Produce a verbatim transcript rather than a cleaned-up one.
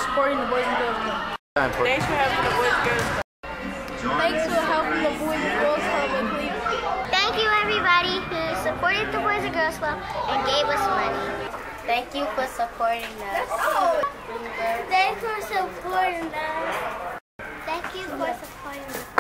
supporting the Boys and Girls Club. Thanks for having the Boys and Girls Club. Thanks for helping the Boys and Girls Club in Cleveland. Thank you everybody who supported the Boys and Girls Club and gave us money. Thank you for supporting us. Thanks for supporting us. Thank you for supporting us.